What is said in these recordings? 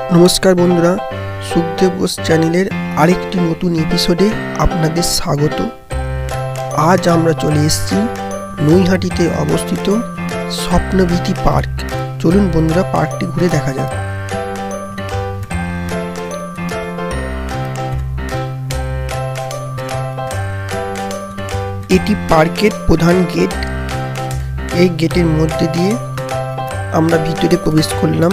नमस्कार बंधुरा सुखदेव घोष चैनल आरेकटी नतून एपिसोडे आपनादेर स्वागत। आज आमरा चले एसेछि नैहाटीते अवस्थित स्वप्नबिथि पार्क। चलुन बंधुरा पार्कटी घुरे देखा जाक। एटी पार्केर प्रधान गेट। এই গেটের মধ্যে দিয়ে আমরা ভিতরে প্রবেশ করলাম।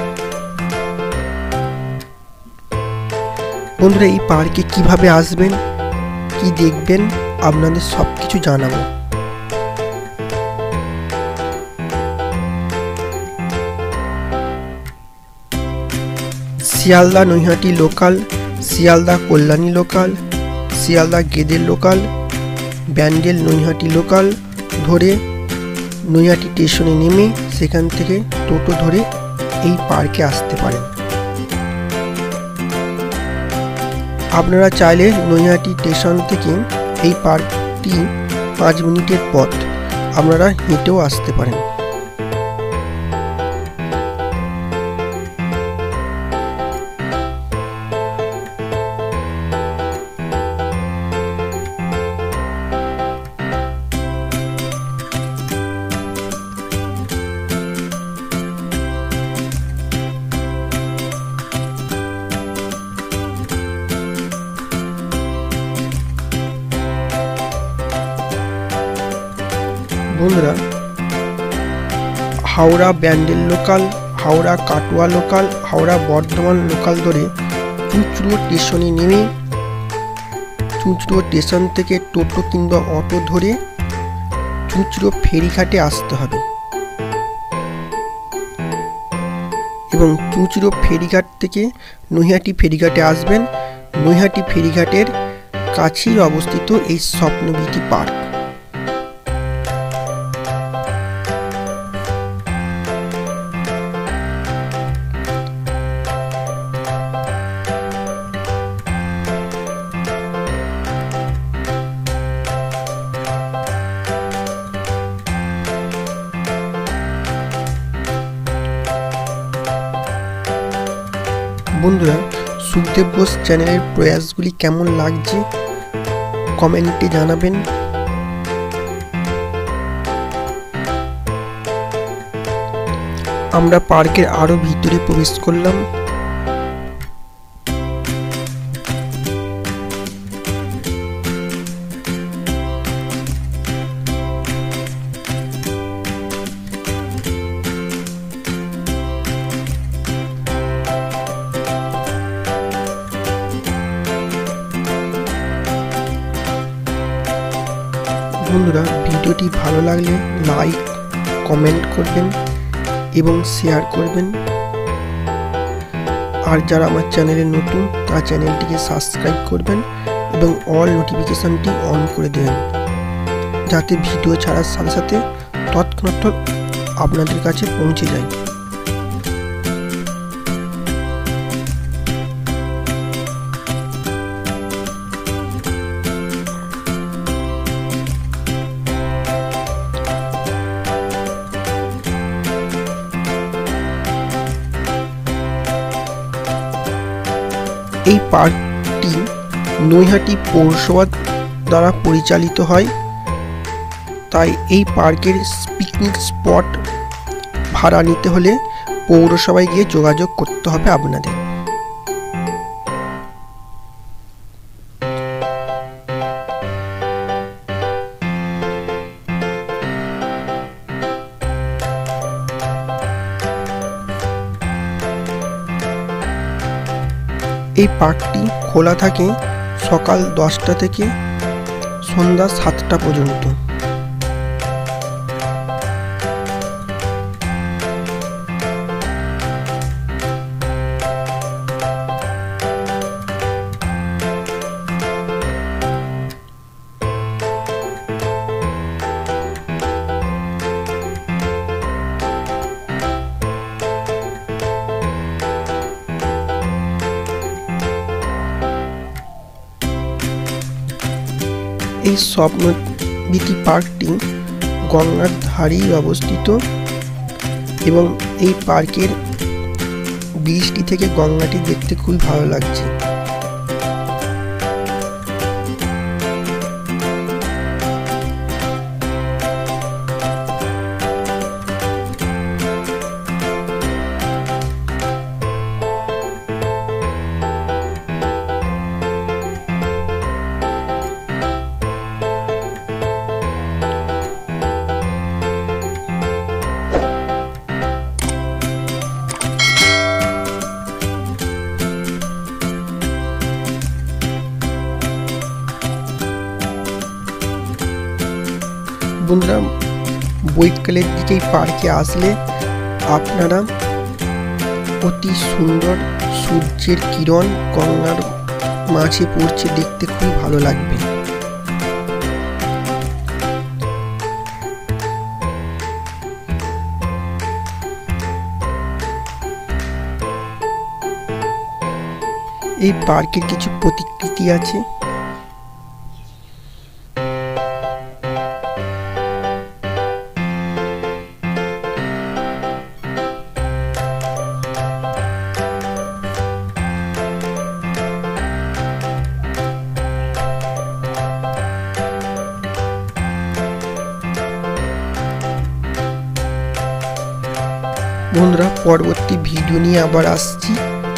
বন্ধুরা এই পার্কে কিভাবে আসবেন, কি দেখবেন আপনাদের সবকিছু জানাবো। শিয়ালদা নৈহাটি লোকাল, শিয়ালদা কল্যাণী লোকাল, শিয়ালদা গেদের লোকাল, ব্যান্ডেল নৈহাটি লোকাল ধরে নৈহাটি স্টেশনে নেমে সেখান থেকে টোটো ধরে এই পার্কে আসতে পারেন। আপনারা চাইলে নৈহাটি স্টেশন থেকে এই পার্কটি 5 মিনিটের পথ, আপনারা হেঁটেও আসতে পারেন। বন্ধুরা Howrah Bandel local, Howrah Katwa local, Howrah Bardhaman local ধরে চুঁচুড়ো স্টেশনে নেমে চুঁচুড়ো স্টেশন থেকে টোটো কিংবা অটো ধরে চুঁচুড়ো ফেরিঘাটে আসতে হবে এবং চুঁচুড়ো ফেরিঘাট থেকে নৈহাটি ফেরিঘাটে আসবেন। নৈহাটি ফেরিঘাটের কাছেই অবস্থিত এই স্বপ্নবিথি পার্ক। বন্ধুরা সুখদেব ঘোষ চ্যানেলের প্রয়াসগুলি কেমন লাগছে কমেন্টে জানাবেন। আমরা পার্কের আরো ভিতরে প্রবেশ করলাম। বন্ধুরা ভিডিওটি ভালো লাগলে লাইক কমেন্ট করবেন এবং শেয়ার করবেন। আর যারা আমার চ্যানেলে নতুন তারা চ্যানেলটিকে সাবস্ক্রাইব করবেন এবং অল নোটিফিকেশনটি অন করে দেবেন, যাতে ভিডিও ছাড়ার সাথে সাথে তৎক্ষণাৎ আপনাদের কাছে পৌঁছে যায়। এই পার্কটি নৈহাটি পৌরসভা দ্বারা পরিচালিত হয়, তাই এই পার্কের পিকনিক স্পট ভাড়া নিতে হলে পৌরসভায় গিয়ে যোগাযোগ করতে হবে আপনাদের। এই পার্কটি খোলা থাকে সকাল 10টা থেকে সন্ধ্যা 7টা পর্যন্ত। এই স্বপ্নবিথি পার্কটি গঙ্গার ধারেই অবস্থিত এবং এই পার্কের ব্রিজটি থেকে গঙ্গাটি দেখতে খুবই ভালো লাগছে। বন্ধুরা, বৈকালের দিকে পার্কে আসলে আপনারা অতি সুন্দর সূর্যের কিরণ গঙ্গার মাঝে পড়ছে দেখতে খুবই ভালো লাগবে। এই পার্কের কিছু প্রতিকৃতি আছে। বন্ধুরা, পরবর্তী ভিডিও নিয়ে আবার আসছি।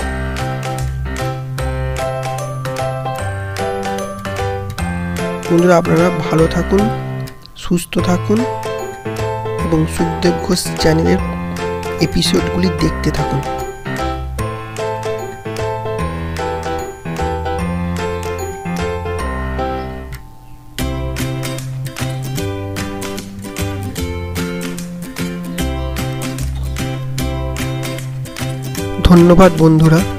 বন্ধুরা, আপনারা ভালো থাকুন, সুস্থ থাকুন এবং সুখদেব ঘোষ চ্যানেলের এপিসোডগুলি দেখতে থাকুন। ধন্যবাদ বন্ধুরা।